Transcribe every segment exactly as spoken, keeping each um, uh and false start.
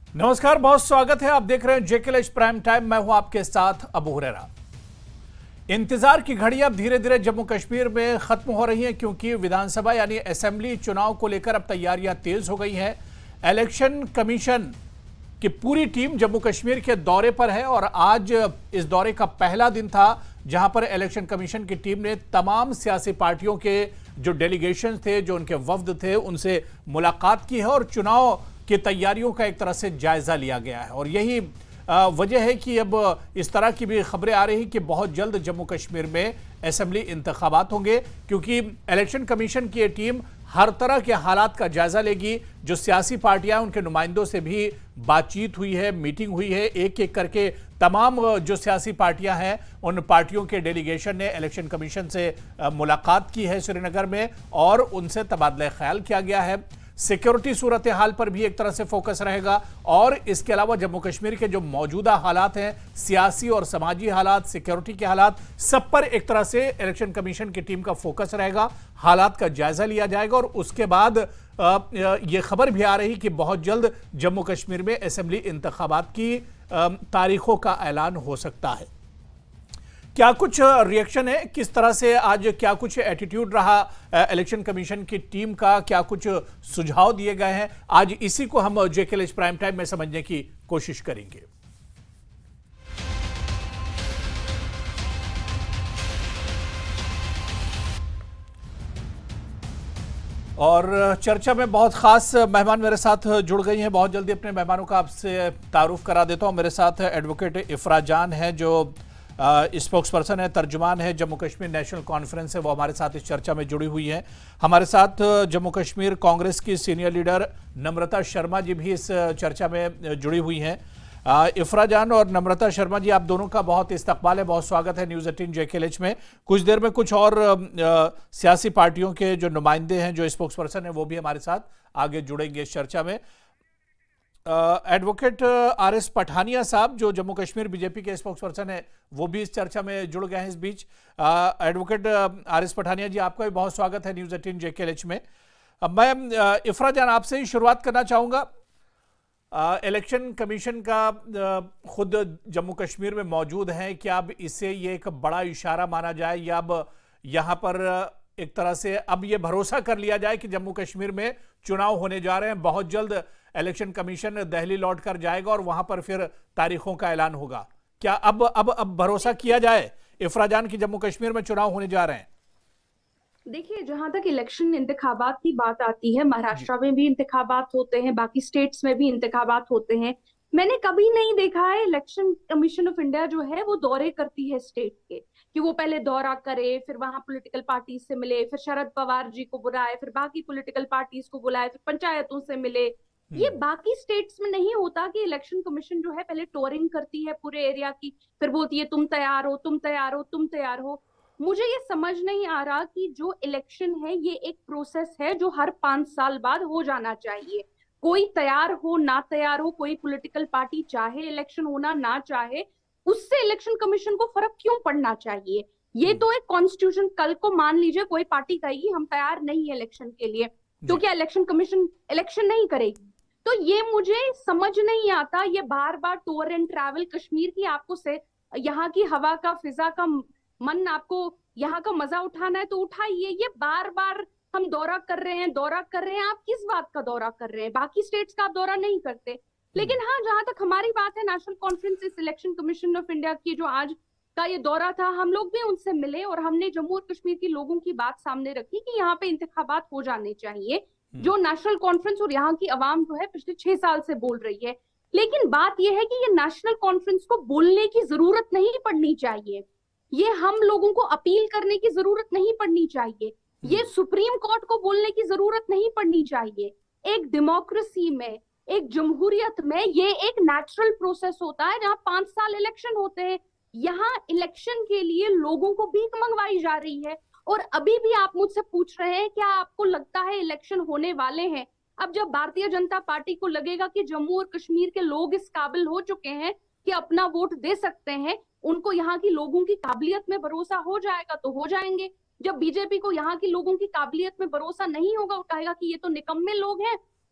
नमस्कार, बहुत स्वागत है। आप देख रहे हैं जेकेएल प्राइम टाइम। मैं हूं आपके साथ अबू हुरैरा। इंतजार की घड़ी अब धीरे धीरे जम्मू कश्मीर में खत्म हो रही है, क्योंकि विधानसभा यानी असेंबली चुनाव को लेकर अब तैयारियां तेज हो गई हैं। इलेक्शन कमीशन की पूरी टीम जम्मू कश्मीर के दौरे पर है और आज इस दौरे का पहला दिन था, जहां पर इलेक्शन कमीशन की टीम ने तमाम सियासी पार्टियों के जो डेलीगेशन थे, जो उनके वफ्द थे, उनसे मुलाकात की है और चुनाव की तैयारियों का एक तरह से जायजा लिया गया है। और यही वजह है कि अब इस तरह की भी खबरें आ रही कि बहुत जल्द जम्मू कश्मीर में असेंबली इंतखाबात होंगे, क्योंकि इलेक्शन कमीशन की ये टीम हर तरह के हालात का जायजा लेगी। जो सियासी पार्टियां, उनके नुमाइंदों से भी बातचीत हुई है, मीटिंग हुई है। एक एक करके तमाम जो सियासी पार्टियां हैं, उन पार्टियों के डेलीगेशन ने इलेक्शन कमीशन से मुलाकात की है श्रीनगर में और उनसे तबादला ख्याल किया गया है। सिक्योरिटी सूरत हाल पर भी एक तरह से फोकस रहेगा और इसके अलावा जम्मू कश्मीर के जो मौजूदा हालात हैं, सियासी और समाजी हालात, सिक्योरिटी के हालात, सब पर एक तरह से इलेक्शन कमीशन की टीम का फोकस रहेगा। हालात का जायजा लिया जाएगा और उसके बाद ये खबर भी आ रही कि बहुत जल्द जम्मू कश्मीर में असेंबली इंतखाबात की तारीखों का ऐलान हो सकता है। क्या कुछ रिएक्शन है, किस तरह से आज क्या कुछ एटीट्यूड रहा इलेक्शन कमीशन की टीम का, क्या कुछ सुझाव दिए गए हैं, आज इसी को हम जेकेएल प्राइम टाइम में समझने की कोशिश करेंगे। और चर्चा में बहुत खास मेहमान मेरे साथ जुड़ गई हैं। बहुत जल्दी अपने मेहमानों का आपसे तारुफ करा देता हूं। मेरे साथ एडवोकेट इफ्रा जान है, जो स्पोक्स पर्सन है, तर्जुमान है जम्मू कश्मीर नेशनल कॉन्फ्रेंस है, वो हमारे साथ इस चर्चा में जुड़ी हुई है। हमारे साथ जम्मू कश्मीर कांग्रेस की सीनियर लीडर नम्रता शर्मा जी भी इस चर्चा में जुड़ी हुई हैं। इफ्रा जान और नम्रता शर्मा जी, आप दोनों का बहुत इस्तकबाल है, बहुत स्वागत है न्यूज़ एटीन जेकेएल में। कुछ देर में कुछ और आ, सियासी पार्टियों के जो नुमाइंदे हैं, जो स्पोक्स पर्सन है, वो भी हमारे साथ आगे जुड़ेंगे इस चर्चा में। एडवोकेट आर एस पठानिया साहब, जो जम्मू कश्मीर बीजेपी के स्पोक्स पर्सन है, वो भी इस चर्चा में जुड़ गए हैं इस बीच। Advocate R S Pathania ji, आपका भी बहुत स्वागत है न्यूज़ एटीन जेकेएल में। अब मैं इफ्रा जान आपसे ही शुरुआत करना चाहूँगा। इलेक्शन कमीशन का आ, खुद जम्मू कश्मीर में मौजूद है, क्या अब इससे ये एक बड़ा इशारा माना जाए या अब यहाँ पर एक तरह से अब ये भरोसा कर लिया जाए कि जम्मू कश्मीर में चुनाव होने जा रहे हैं, बहुत जल्द इलेक्शन कमीशन दिल्ली लौट कर जाएगा और वहां पर फिर तारीखों का ऐलान होगा? क्या अब अब अब भरोसा किया जाए इफ्रा जान की जम्मू कश्मीर में चुनाव होने जा रहे हैं? देखिए, जहां तक इलेक्शन इंतखाबात की बात आती है, महाराष्ट्र में भी इंतखाबात होते हैं, बाकी स्टेट्स में भी इंतखाबात होते हैं। मैंने कभी नहीं देखा है इलेक्शन कमीशन ऑफ इंडिया जो है वो दौरे करती है स्टेट के, कि वो पहले दौरा करे, फिर वहां पॉलिटिकल पार्टीज से मिले, फिर शरद पवार जी को बुलाए, फिर बाकी पॉलिटिकल पार्टीज को बुलाए, फिर पंचायतों से मिले। ये बाकी स्टेट्स में नहीं होता कि इलेक्शन कमीशन जो है पहले टूरिंग करती है पूरे एरिया की, फिर बोलती है तुम तैयार हो, तुम तैयार हो, तुम तैयार हो। मुझे ये समझ नहीं आ रहा कि जो इलेक्शन है ये एक प्रोसेस है जो हर पांच साल बाद हो जाना चाहिए। कोई तैयार हो ना तैयार हो, कोई पॉलिटिकल पार्टी चाहे इलेक्शन होना ना चाहे, उससे इलेक्शन कमीशन को फर्क क्यों पड़ना चाहिए? ये तो एक कॉन्स्टिट्यूशन, कल को मान लीजिए कोई पार्टी कहेगी हम तैयार नहीं है इलेक्शन के लिए, तो क्या इलेक्शन कमीशन इलेक्शन नहीं करेगी? तो ये मुझे समझ नहीं आता। ये बार बार टूर एंड ट्रैवल कश्मीर की, आपको से यहाँ की हवा का, फिजा का मन, आपको यहाँ का मजा उठाना है तो उठाइए। ये बार बार हम दौरा कर रहे हैं, दौरा कर रहे हैं, आप किस बात का दौरा कर रहे हैं? बाकी स्टेट्स का आप दौरा नहीं करते। लेकिन हाँ, जहां तक हमारी बात है, national conference election commission of India की जो आज का ये दौरा था, हम लोग भी उनसे मिले और हमने जम्मू और कश्मीर के लोगों की बात सामने रखी कि यहाँ पे इंतखाबात हो जाने चाहिए, जो नेशनल कॉन्फ्रेंस और यहाँ की आवाम जो है पिछले छह साल से बोल रही है। लेकिन बात यह है कि ये नेशनल कॉन्फ्रेंस को बोलने की जरूरत नहीं पड़नी चाहिए, ये हम लोगों को अपील करने की जरूरत नहीं पड़नी चाहिए, ये सुप्रीम कोर्ट को बोलने की जरूरत नहीं पड़नी चाहिए। एक डेमोक्रेसी में, एक जमहूरियत में ये एक नेचुरल प्रोसेस होता है जहां पांच साल इलेक्शन होते हैं। यहाँ इलेक्शन के लिए लोगों को भीख मंगवाई जा रही है और अभी भी आप मुझसे पूछ रहे हैं क्या आपको लगता है इलेक्शन होने वाले हैं? अब जब भारतीय जनता पार्टी को लगेगा कि जम्मू और कश्मीर के लोग इस काबिल हो चुके हैं कि अपना वोट दे सकते हैं, उनको यहाँ की लोगों की काबिलियत में भरोसा हो जाएगा तो हो जाएंगे। जब बीजेपी को यहाँ की लोगों की काबिलियत में भरोसा नहीं होगा और कहेगा कि ये तो निकम्मे लोग हैं,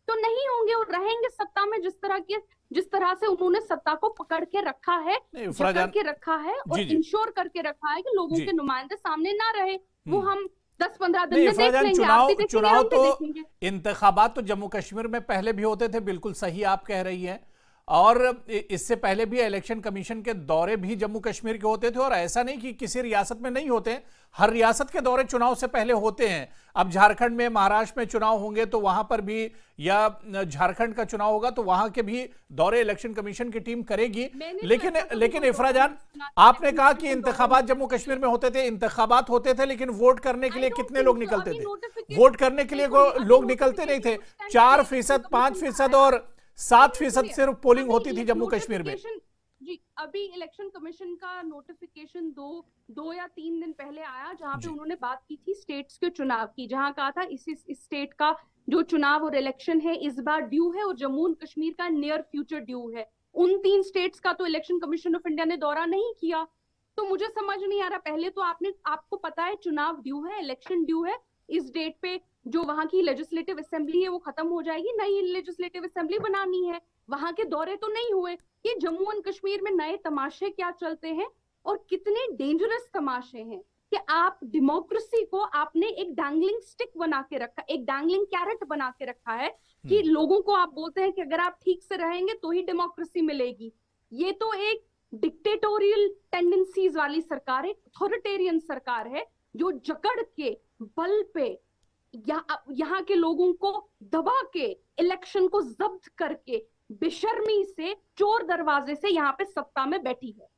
तो नहीं होंगे और रहेंगे सत्ता में जिस तरह के जिस तरह से उन्होंने सत्ता को पकड़ के रखा है, जकड़ के रखा है और इंश्योर करके रखा है कि लोगों के नुमाइंदे सामने ना रहे। वो हम दस पंद्रह दिन में देख लेंगे। चुनाव चुनाव तो इंतखाबात तो जम्मू कश्मीर में पहले भी होते थे, बिल्कुल सही आप कह रही हैं, और इससे पहले भी इलेक्शन कमीशन के दौरे भी जम्मू कश्मीर के होते थे, और ऐसा नहीं कि किसी रियासत में नहीं होते, हर रियासत के दौरे चुनाव से पहले होते हैं। अब झारखंड में, महाराष्ट्र में चुनाव होंगे तो वहां पर भी, या झारखंड का चुनाव होगा तो वहां के भी दौरे इलेक्शन कमीशन की टीम करेगी। लेकिन लेकिन इफ्रा जान, आपने कहा कि इंतखाबात जम्मू कश्मीर में होते थे, इंतखाबात होते थे, लेकिन वोट करने के लिए कितने लोग निकलते थे? वोट करने के लिए लोग निकलते नहीं थे। चार फीसद पांच फीसद और सात फीसद सिर्फ पोलिंग होती थी जम्मू कश्मीर में। जी, अभी इलेक्शन कमीशन का नोटिफिकेशन दो दो या तीन दिन पहले आया, जहां पे उन्होंने बात की थी स्टेट्स के चुनाव की, जहां कहा था इस, इस स्टेट का जो चुनाव और इलेक्शन है इस बार ड्यू है और जम्मू एंड कश्मीर का नियर फ्यूचर ड्यू है। उन तीन स्टेट्स का तो इलेक्शन कमीशन ऑफ इंडिया ने दौरा नहीं किया। तो मुझे समझ नहीं आ रहा, पहले तो आपने आपको पता है चुनाव ड्यू है, इलेक्शन ड्यू है, इस डेट पे जो वहां की लेजिस्लेटिव असेंबली है वो खत्म हो जाएगी, नई लेजिस्लेटिव असेंबली बनानी है, वहां के दौरे तो नहीं हुए। ये जम्मू एंड कश्मीर में नए तमाशे क्या चलते हैं और कितने डेंजरस तमाशे हैं कि आप डेमोक्रेसी को आपने एक डैंगलिंग स्टिक बना के रखा, एक डैंगलिंग कैरेट बना के रखा है कि लोगों को आप बोलते हैं कि अगर आप ठीक से रहेंगे तो ही डेमोक्रेसी मिलेगी। ये तो एक डिक्टेटोरियल टेंडेंसीज वाली सरकार है, अथॉरिटेरियन सरकार है, जो जकड़ के बल पे यहाँ यहाँ के लोगों को दबा के इलेक्शन को जब्त करके बेशर्मी से चोर दरवाजे से यहाँ पे सत्ता में बैठी है।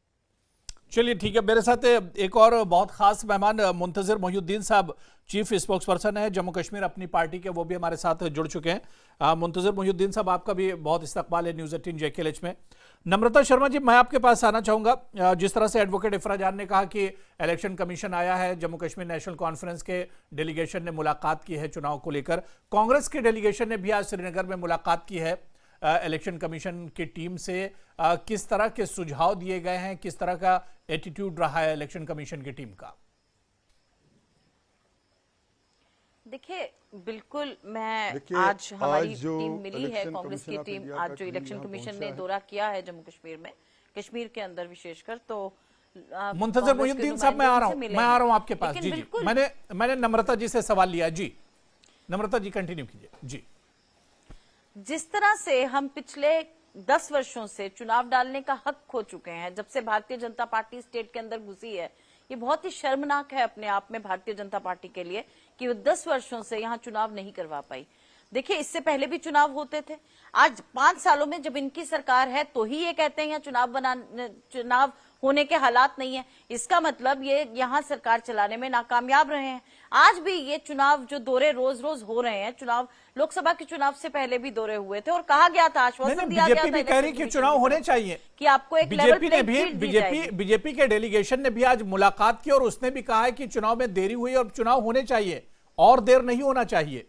चलिए ठीक है, मेरे साथ एक और बहुत खास मेहमान मुंतजिर मोहिउद्दीन साहब, चीफ स्पोक्स पर्सन है जम्मू कश्मीर अपनी पार्टी के, वो भी हमारे साथ जुड़ चुके हैं। मुंतजिर मोहिउद्दीन साहब, आपका भी बहुत इस्तकबाल है न्यूज़ एटीन जेकेएलएच में। नम्रता शर्मा जी, मैं आपके पास आना चाहूंगा। जिस तरह से एडवोकेट इफ्रा जान ने कहा कि इलेक्शन कमीशन आया है, जम्मू कश्मीर नेशनल कॉन्फ्रेंस के डेलीगेशन ने मुलाकात की है चुनाव को लेकर, कांग्रेस के डेलीगेशन ने भी आज श्रीनगर में मुलाकात की है इलेक्शन कमीशन की टीम से। आ, किस तरह के सुझाव दिए गए हैं, किस तरह का एटीट्यूड रहा है इलेक्शन कमीशन की टीम का? देखिए, बिल्कुल मैं आज हमारी आज टीम मिली है, कांग्रेस की टीम, आज जो इलेक्शन कमीशन ने दौरा किया है जम्मू कश्मीर में, कश्मीर के अंदर विशेषकर, तो मुंतजिर मोहिउद्दीन साहब, मैं आ रहा हूं मैं आ रहा हूं आपके पास। जी जी, मैंने मैंने नम्रता जी से सवाल लिया। जी नम्रता जी, कंटिन्यू कीजिए। जी, जिस तरह से हम पिछले दस वर्षों से चुनाव डालने का हक खो चुके हैं, जब से भारतीय जनता पार्टी स्टेट के अंदर घुसी है, ये बहुत ही शर्मनाक है अपने आप में भारतीय जनता पार्टी के लिए कि वो दस वर्षों से यहाँ चुनाव नहीं करवा पाई। देखिए, इससे पहले भी चुनाव होते थे। आज पांच सालों में जब इनकी सरकार है तो ही ये कहते हैं यहाँ चुनाव बना चुनाव होने के हालात नहीं है। इसका मतलब ये यहाँ सरकार चलाने में नाकामयाब रहे हैं। आज भी ये चुनाव जो दौरे रोज रोज हो रहे हैं, चुनाव लोकसभा के चुनाव से पहले भी दौरे हुए थे और कहा गया था, आश्वासन दिया गया था कह रही कि चुनाव होने चाहिए कि आपको एक लेवल प्लेइंग फील्ड दी जाएगी। बीजेपी बीजेपी के डेलीगेशन ने भी आज मुलाकात की और उसने भी कहा है कि चुनाव में देरी हुई और चुनाव होने चाहिए और देर नहीं होना चाहिए।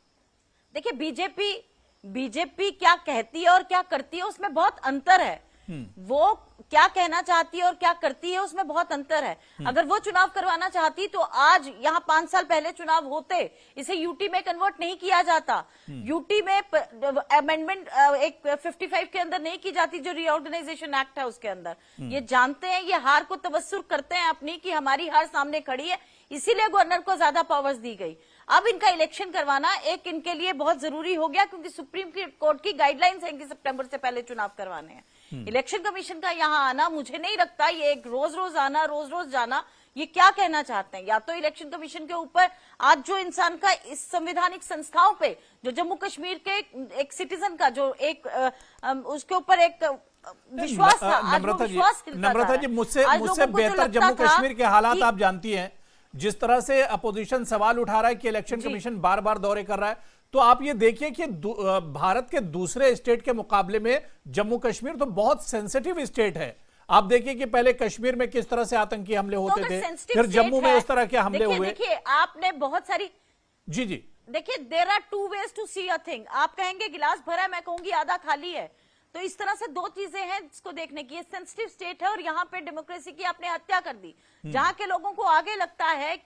देखिए, बीजेपी बीजेपी क्या कहती है और क्या करती है उसमें बहुत अंतर है। वो क्या कहना चाहती है और क्या करती है उसमें बहुत अंतर है। अगर वो चुनाव करवाना चाहती तो आज यहाँ पांच साल पहले चुनाव होते, इसे यूटी में कन्वर्ट नहीं किया जाता। यूटी में अमेंडमेंट एक पचपन के अंदर नहीं की जाती, जो रीऑर्गेनाइजेशन एक्ट है उसके अंदर। ये जानते हैं, ये हार को तवस्सुर करते हैं अपनी कि हमारी हार सामने खड़ी है, इसीलिए गवर्नर को ज्यादा पावर्स दी गई। अब इनका इलेक्शन करवाना एक इनके लिए बहुत जरूरी हो गया, क्योंकि सुप्रीम कोर्ट की गाइडलाइंस है कि सितंबर से पहले चुनाव करवाने हैं। इलेक्शन कमीशन का यहाँ आना, मुझे नहीं लगता ये एक रोज रोज आना, रोज रोज जाना, ये क्या कहना चाहते हैं। या तो इलेक्शन कमीशन के ऊपर आज जो इंसान का इस संवैधानिक संस्थाओं पे, जो जम्मू कश्मीर के एक सिटीजन का जो एक आ, आ, उसके ऊपर एक विश्वास था, आज वो विश्वास नम्रता जी, मुझसे मुझसे बेहतर जम्मू कश्मीर के हालात आप जानती हैं। जिस तरह से अपोजिशन सवाल उठा रहा है कि इलेक्शन कमीशन बार बार दौरे कर रहा है, तो आप ये देखिए कि भारत के दूसरे स्टेट के मुकाबले में जम्मू कश्मीर तो बहुत सेंसिटिव स्टेट है। आप देखिए कि पहले कश्मीर में किस तरह से आतंकी हमले होते तो थे, फिर जम्मू में उस तरह के हमले हुए। देखिए, आपने बहुत सारी जी जी देखिए, there are two ways to see a thing. आप कहेंगे गिलास भरा है, मैं कहूंगी आधा खाली है। तो इस तरह से दो चीजें हैं जिसको देखने की। सेंसिटिव स्टेट है और यहाँ पे डेमोक्रेसी की आपने हत्या कर दी। जहां के लोगों को आगे लगता है कि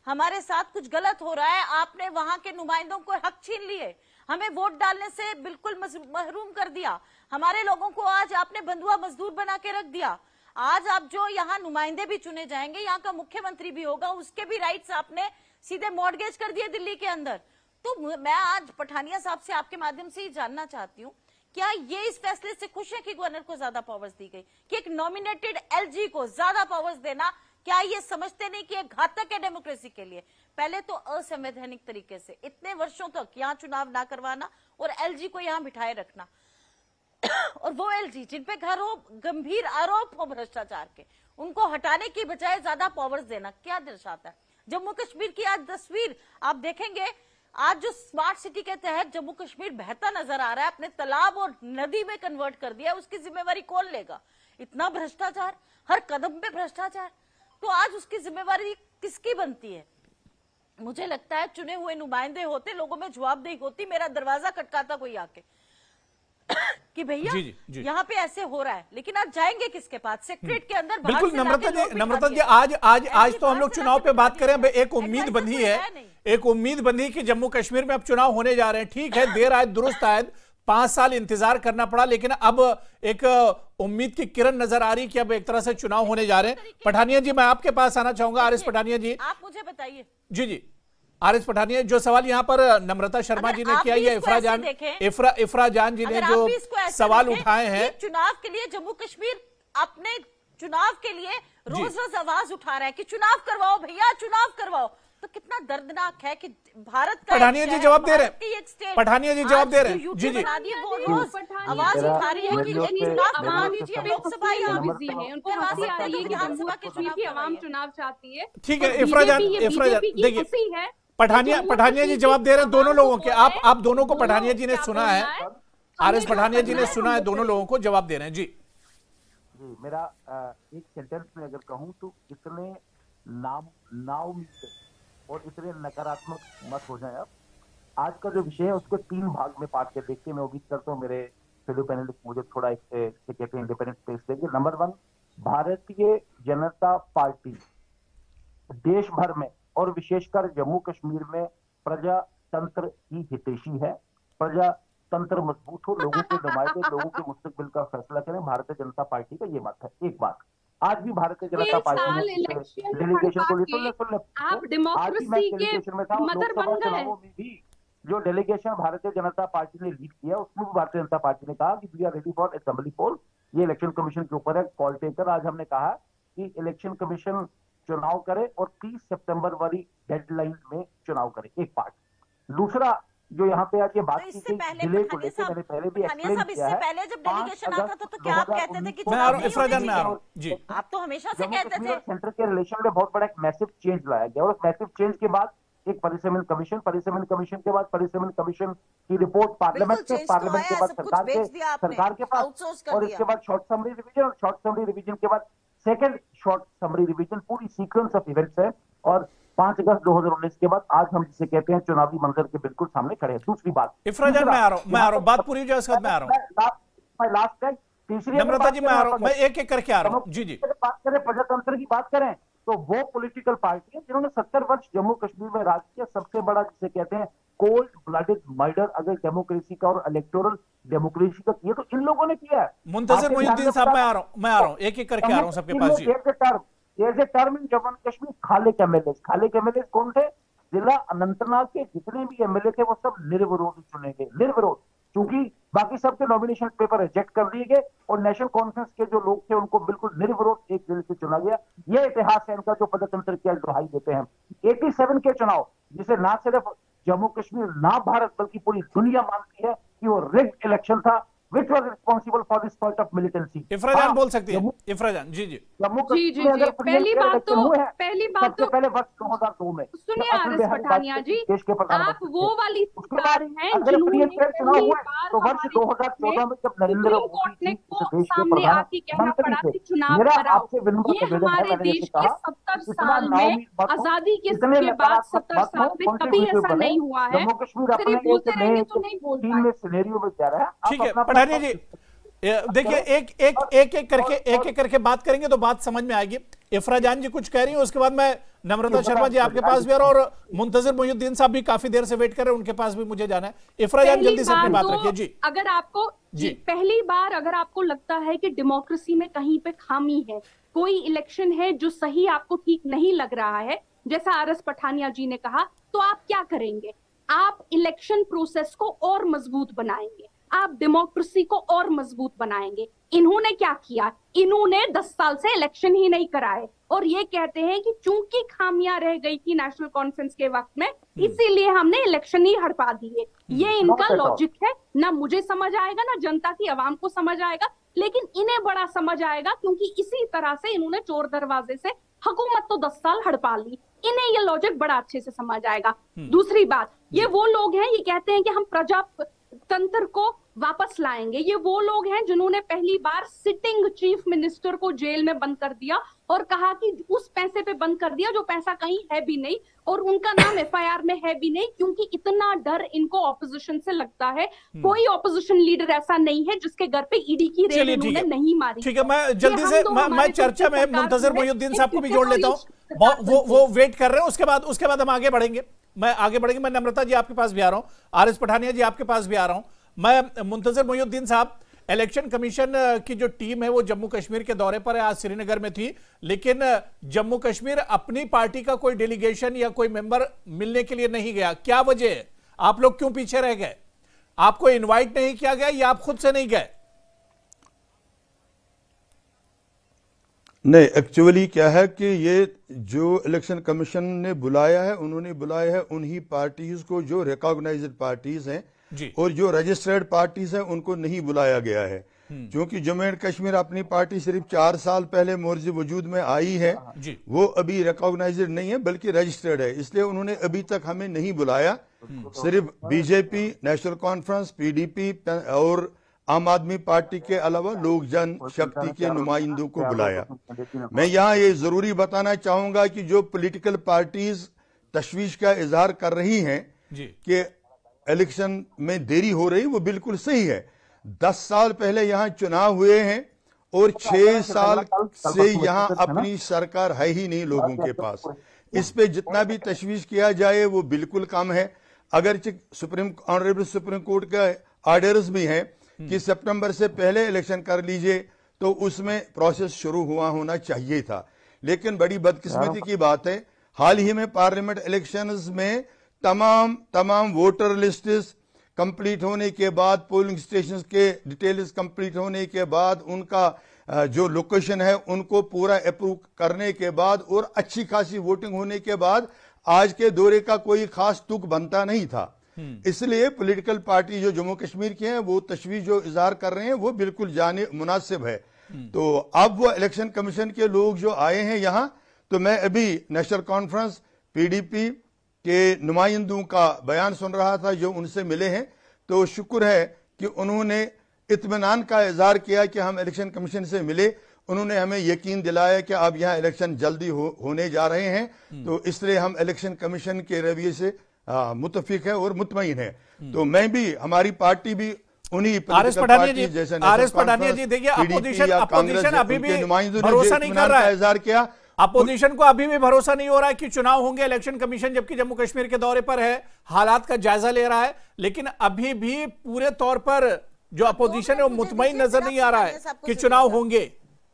हमारे साथ कुछ गलत हो रहा है, आपने वहां के नुमाइंदों को हक छीन लिए, हमें वोट डालने से बिल्कुल महरूम कर दिया, हमारे लोगों को आज आपने बंधुआ मजदूर बना के रख दिया। आज आप जो यहाँ नुमाइंदे भी चुने जाएंगे, यहाँ का मुख्यमंत्री भी होगा, उसके भी राइट्स आपने सीधे मॉर्गेज कर दिए दिल्ली के अंदर। तो मैं आज पठानिया साहब से आपके माध्यम से ही जानना चाहती हूँ, क्या ये इस फैसले से खुश है कि गवर्नर को ज्यादा पावर्स दी गई, कि एक नॉमिनेटेड एलजी को ज्यादा पावर्स देना, क्या ये समझते नहीं कि ये घातक है डेमोक्रेसी के लिए? पहले तो असंवैधानिक तरीके से इतने वर्षों तक यहाँ चुनाव ना करवाना और एलजी को यहाँ बिठाए रखना, और वो एलजी जिन पे घरों गंभीर आरोप हो भ्रष्टाचार के, उनको हटाने की बजाय ज्यादा पावर्स देना क्या दर्शाता है? जम्मू कश्मीर की आज तस्वीर आप देखेंगे, आज जो स्मार्ट सिटी के तहत जम्मू कश्मीर बहता नजर आ रहा है, अपने तालाब और नदी में कन्वर्ट कर दिया, उसकी जिम्मेवारी कौन लेगा? इतना भ्रष्टाचार, हर कदम पे भ्रष्टाचार, तो आज उसकी जिम्मेवारी किसकी बनती है? मुझे लगता है चुने हुए नुमाइंदे होते, लोगों में जवाबदेही होती, मेरा दरवाजा खटकाता कोई आके कि भैया यहाँ पे ऐसे हो रहा है, लेकिन आज जाएंगे किसके पास? सेक्रेटरीट के अंदर। बिल्कुल नम्रता जी, नम्रता जी आज आज आज तो हम लोग चुनाव पे बात करें, एक उम्मीद बंधी है, एक उम्मीद बंधी कि जम्मू कश्मीर में अब चुनाव होने जा रहे हैं। ठीक है, देर आए दुरुस्त आए, पांच साल इंतजार करना पड़ा, लेकिन अब एक उम्मीद की किरण नजर आ रही कि अब एक तरह से चुनाव होने जा रहे हैं। पठानिया जी, मैं आपके पास आना चाहूंगा। आर एस पठानिया जी, आप मुझे बताइए। जी जी, आर एस पठानिया, जो सवाल यहाँ पर नम्रता शर्मा जी ने किया, या इफरा जान इफरा इफरा जान जी ने जो सवाल उठाए हैं, चुनाव के लिए जम्मू कश्मीर अपने चुनाव के लिए रोज रोज आवाज उठा रहा है कि चुनाव करवाओ भैया, चुनाव करवाओ, तो कितना दर्दनाक है कि भारत का पठानिया जी जवाब दे रहे हैं, पठानिया जी जवाब दे रहे हैं। जी जी, वो रोज आवाज उठा रही है कि चुनाव करवा दीजिए, लोकसभा विधानसभा के आवाम चुनाव चाहती है। ठीक है, इफरा जान, इफरा जान देखिए, पठानिया पठानिया जी जवाब दे रहे हैं दोनों लोगों के। आप आप दोनों को पठानिया जी ने सुना है, आर एस पठानिया जी ने सुना है, दोनों लोगों को जवाब दे रहे हैं। जी जी, मेरा एक सेंटेंस में अगर कहूं तो इतने नाम नाउम्मीद और इतने नकारात्मक मत हो जाए। अब आज का जो विषय है उसको तीन भाग में बांट के देखते, मैं उम्मीद करता हूँ मेरे फेलो पैनलिस्ट मुझे थोड़ा एक कहते हैं इंडिपेंडेंट स्पेस देंगे। Number one, Bharatiya Janata party देश भर में और विशेषकर जम्मू कश्मीर में प्रजातंत्र की हितैषी है। प्रजातंत्र मजबूत हो, लोगों के नुमाइंदे लोगों के मुस्तकबिल का फैसला करें, भारतीय जनता पार्टी का ये मत है। एक बात, आज भी भारतीय जनता पार्टी डेलीगेशन को सुन ले सुन ले आप डेमोक्रेसी के मदर बन गए। चुनावों में भी जो डेलीगेशन भारतीय जनता पार्टी ने लीड किया, उसमें भी भारतीय जनता पार्टी ने कहा कि we are ready for assembly poll. ये इलेक्शन कमीशन के ऊपर है कॉल टेकर। आज हमने कहा कि इलेक्शन कमीशन चुनाव करे और तीस सितंबर वाली डेडलाइन में चुनाव करे, एक पार्ट। दूसरा, जो यहाँ पे आज ये बात की गई डिले को लेकर, मैंने पहले भी एक्सप्लेन किया है। पहले जब डेलीगेशन आता था तो क्या आप कहते थे कि मैं आ रहा हूं, इफरा जान मैं आ रहा हूं जी। आप तो हमेशा से कहते थे। सेंटर के रिलेशन में बहुत बड़ा एक मैसिव चेंज लाया गया, और उस मैसिव चेंज के बाद एक परिसीमन कमीशन, परिसीमन कमीशन के बाद परिसीमन कमीशन की रिपोर्ट पार्लियामेंट से, पार्लियामेंट के बाद सरकार के सरकार के पास, और इसके बाद शॉर्ट समरी रिवीजन, और शॉर्ट समरी रिवीजन के बाद सेकंड शॉर्ट समरी रिवीजन। पूरी सीक्वेंस ऑफ इवेंट्स है, और पांच अगस्त दो हजार उन्नीस के बाद आज हम जिसे कहते हैं चुनावी मंजर के बिल्कुल सामने खड़े हैं। दूसरी बात, इफरा जान मैं आ रहा हूं, मैं आ रहा हूं, बात पूरी जो है मैं आ रहा हूं। लास्ट है, तीसरी नम्रता जी मैं आ रहा हूं, मैं एक एक करके आ रहा हूं। जी जी, बात करें प्रजातंत्र की बात करें तो वो पॉलिटिकल पार्टी है जिन्होंने सत्तर वर्ष जम्मू कश्मीर में राज किया। सबसे बड़ा जिसे कहते हैं कोल्ड ब्लडेड मर्डर अगर डेमोक्रेसी का और इलेक्टोरल डेमोक्रेसी का किया तो इन लोगों ने किया है। मुंतजर मोइनुद्दीन साहब मैं आ रहा हूं, मैं आ रहा हूं, एक एक करके आ रहा हूं सबके पास। जी, as a term in Jammu Kashmir खाले के एमएलए, खाले के एमएलए कौन थे? जिला अनंतनाग के जितने भी एमएलए थे वो सब निर्विरोध चुने गए, निर्विरोध, क्योंकि बाकी सबके नॉमिनेशन पेपर रिजेक्ट कर दिए गए और नेशनल कॉन्फ्रेंस के जो लोग थे उनको बिल्कुल निर्विरोध एक दिल से चुना गया। यह इतिहास है इनका जो प्रजातंत्र की दुहाई देते हैं। सत्तासी के चुनाव जिसे ना सिर्फ जम्मू कश्मीर ना भारत बल्कि पूरी दुनिया मानती है कि वो रिग्ड इलेक्शन था, which was responsible for this sort of militancy। Ifra Jan बोल सकती है, इफरा जान। जी जी जम्मू जी जी जी पहली बात तो पहली बात तो पहले वर्ष दो हजार दो में सुनिए आर एस पठानिया जी, आप वो वाली सरकार हैं अगर जिन्होंने चुनाव हुए तो वर्ष दो हजार चौदह में जब नरेंद्र मोदी ने को सामने आके कहना पड़ा कि चुनाव कराओ। ये हमारे देश के सत्तर साल में आजादी के बाद सत्तर साल में कभी ऐसा नहीं हुआ है। जम्मू कश्मीर अपने बोलते रहेंगे तो नहीं बोल पाएंगे। सिनेरियो में जा रहा है। ठीक है पठानिया जी, देखिए एक एक एक एक करके एक एक करके बात करेंगे तो बात समझ में आएगी। इफ्रा जान जी कुछ कह रही हैं, उसके बाद मैं नम्रता शर्मा जी आपके पास भी आ रहा हूं, और मुंतजिर मोइनुद्दीन साहब भी काफी देर से वेट कर रहे हैं, उनके पास भी मुझे जाना है। इफ्रा जान जल्दी से अपनी बात रखिए जी। अगर आपको जी पहली बार अगर आपको लगता है कि डेमोक्रेसी में कहीं पे खामी है, कोई इलेक्शन है जो सही आपको ठीक नहीं लग रहा है, जैसा आर एस पठानिया जी ने कहा, तो आप क्या करेंगे? आप इलेक्शन प्रोसेस को और मजबूत बनाएंगे, आप डेमोक्रेसी को और मजबूत बनाएंगे। इन्होंने क्या किया? इन्होंने दस साल से इलेक्शन ही नहीं कराए और ये कहते हैं कि चूंकि खामियां रह गई थी नेशनल कॉन्फ्रेंस के वक्त में, इसीलिए हमने इलेक्शन ही हड़पा दिए। ये इनका लॉजिक है, ना मुझे समझ आएगा ना जनता की आवाम को समझ आएगा, लेकिन इन्हें बड़ा समझ आएगा क्योंकि इसी तरह से इन्होंने चोर दरवाजे से हुकूमत तो दस साल हड़पा ली। इन्हें ये लॉजिक बड़ा अच्छे से समझ आएगा। दूसरी बात, ये वो लोग हैं, ये कहते हैं कि हम प्रजातंत्र को वापस लाएंगे। ये वो लोग हैं जिन्होंने पहली बार सिटिंग चीफ मिनिस्टर को जेल में बंद कर दिया और कहा कि उस पैसे पे बंद कर दिया जो पैसा कहीं है भी नहीं, और उनका नाम एफ आई आर में है भी नहीं, क्योंकि इतना डर इनको ऑपोजिशन से लगता है। कोई ऑपोजिशन लीडर ऐसा नहीं है जिसके घर पे ईडी की रेड इन्होंने नहीं मारी। ठीक है, मैं जल्दी से मैं, मैं चर्चा में मुंतजिर मोइनुद्दीन साहब को भी जोड़ लेता हूँ, वो वो वेट कर रहे हैं। उसके बाद उसके बाद हम आगे बढ़ेंगे, मैं आगे बढ़ेंगे। मैं नम्रता जी आपके पास भी आ रहा हूँ, आर एस पठानिया जी आपके पास भी आ रहा हूँ। मैं मुंतजिर मोइनुद्दीन साहब, इलेक्शन कमीशन की जो टीम है वो जम्मू कश्मीर के दौरे पर है, आज श्रीनगर में थी, लेकिन जम्मू कश्मीर अपनी पार्टी का कोई डेलीगेशन या कोई मेंबर मिलने के लिए नहीं गया। क्या वजह है? आप लोग क्यों पीछे रह गए? आपको इनवाइट नहीं किया गया या आप खुद से नहीं गए? नहीं, एक्चुअली क्या है कि ये जो इलेक्शन कमीशन ने बुलाया है, उन्होंने बुलाया है उन्हीं पार्टीज को जो रिकॉग्नाइज्ड पार्टीज हैं, और जो रजिस्टर्ड पार्टीज हैं उनको नहीं बुलाया गया है। क्योंकि जम्मू एंड कश्मीर अपनी पार्टी सिर्फ चार साल पहले मोर्जे वजूद में आई है, वो अभी रिकॉग्नाइज्ड नहीं है बल्कि रजिस्टर्ड है, इसलिए उन्होंने अभी तक हमें नहीं बुलाया। सिर्फ बीजेपी, नेशनल कॉन्फ्रेंस, पीडीपी और आम आदमी पार्टी के अलावा लोक जन शक्ति के नुमाइंदों को बुलाया। मैं यहाँ ये जरूरी बताना चाहूंगा कि जो पॉलिटिकल पार्टीज तशवीश का इजहार कर रही हैं कि इलेक्शन में देरी हो रही, वो बिल्कुल सही है। दस साल पहले यहाँ चुनाव हुए हैं और छह साल से यहाँ अपनी सरकार है ही नहीं लोगों के पास। इस पे जितना भी तशवीश किया जाए वो बिल्कुल कम है। अगर सुप्रीम ऑनरेबल सुप्रीम कोर्ट का ऑर्डर्स भी हैं कि सितंबर से पहले इलेक्शन कर लीजिए, तो उसमें प्रोसेस शुरू हुआ होना चाहिए था। लेकिन बड़ी बदकिस्मती की बात है, हाल ही में पार्लियामेंट इलेक्शंस में तमाम तमाम वोटर लिस्ट्स कंप्लीट होने के बाद, पोलिंग स्टेशन के डिटेल्स कंप्लीट होने के बाद, उनका जो लोकेशन है उनको पूरा अप्रूव करने के बाद और अच्छी खासी वोटिंग होने के बाद आज के दौरे का कोई खास तुक बनता नहीं था। इसलिए पॉलिटिकल पार्टी जो जम्मू कश्मीर की हैं वो तशवीश जो इजहार कर रहे हैं वो बिल्कुल जाने मुनासिब है। तो अब वो इलेक्शन कमीशन के लोग जो आए हैं यहाँ, तो मैं अभी नेशनल कॉन्फ्रेंस, पीडीपी के नुमाइंदों का बयान सुन रहा था जो उनसे मिले हैं, तो शुक्र है कि उन्होंने इत्मीनान का इजहार किया कि हम इलेक्शन कमीशन से मिले। उन्होंने हमें यकीन दिलाया कि अब यहाँ इलेक्शन जल्दी हो, होने जा रहे हैं, तो इसलिए हम इलेक्शन कमीशन के रवैये से मुतफिक है और मुतमईन है। तो मैं भी, हमारी पार्टी भी उन्हीं पॉलिटिकल पार्टी जैसे आर एस पठानिया जी, देखिए अपोजिशन अपोजिशन अभी भी भरोसा नहीं कर रहा है, इजहार किया। अपोजिशन को अभी भी भरोसा नहीं हो रहा है कि चुनाव होंगे। इलेक्शन कमीशन जबकि जम्मू कश्मीर के दौरे पर है, हालात का जायजा ले रहा है, लेकिन अभी भी पूरे तौर पर जो अपोजिशन है वो मुतमईन नजर नहीं आ रहा है कि चुनाव होंगे।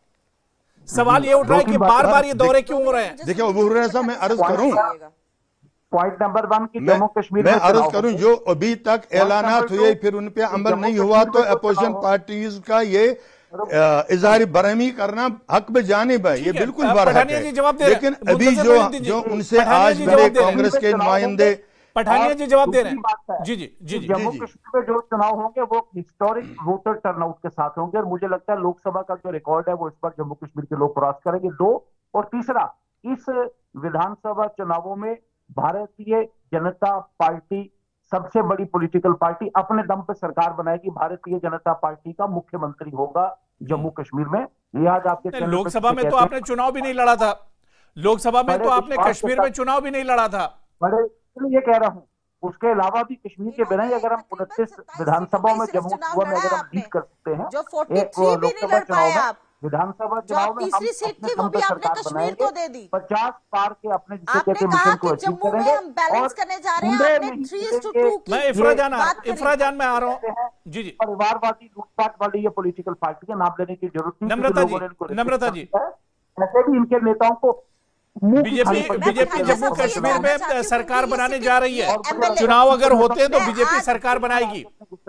सवाल ये उठ रहा है कि बार बार ये दौरे क्यों हो रहे हैं? देखिए अबूहुरैरा साहब, मैं अर्ज करूं, पॉइंट नंबर वन की जम्मू कश्मीर मैं अर्ज करूं, जो अभी तक ऐलानात हुए फिर उन पे अमल नहीं हुआ, तो अपोजिशन पार्टीज का ये इजहार बरहमी करना हक में जानिब है, ये बिल्कुल बरहक है। लेकिन अभी जो जो उनसे आज मिले कांग्रेस के नुमाइंदे, पठानिया जी जवाब दे रहे हैं। जी जी जी जी जम्मू कश्मीर में जो चुनाव होंगे वो हिस्टोरिक वोटर टर्नआउट के साथ होंगे, और मुझे लगता है लोकसभा का जो रिकॉर्ड है वो इस पर जम्मू कश्मीर के लोग क्रॉस करेंगे। दो और तीसरा, इस विधानसभा चुनावों में भारतीय जनता पार्टी सबसे बड़ी पॉलिटिकल पार्टी अपने दम पे सरकार बनाएगी। भारतीय जनता पार्टी का मुख्यमंत्री होगा जम्मू कश्मीर में। ये आज आपके लोकसभा में तो आपने चुनाव भी नहीं लड़ा था, लोकसभा में तो आपने कश्मीर में चुनाव भी नहीं लड़ा था। बड़े ये कह रहा हूं उसके अलावा भी कश्मीर के बिना ही अगर हम उनतीस विधानसभाओं में जम्मू कश्मीर में अगर हम जीत कर सकते हैं, जो तैंतालीस भी नहीं लड़ पाए आप, विधानसभा चुनाव में तीसरी सीट थी वो भी आपने कश्मीर को दे दी, पचास पार के अपने आपने कहा कि जम्मू में हम बैलेंस करने जा रहे हैं, आपने थ्री इज टू टू की। मैं इफराजान इफराजान में आ रहा हूँ। जी जी, परिवारवादी लूटपाट वाली ये पॉलिटिकल पार्टी है, नाम लेने की जरूरत नहीं। नम्रता जी, नम्रता जी, ऐसे भी इनके नेताओं को बीजेपी बीजेपी जम्मू कश्मीर में सरकार बनाने जा रही है। चुनाव अगर होते हैं तो बीजेपी सरकार बनाएगी।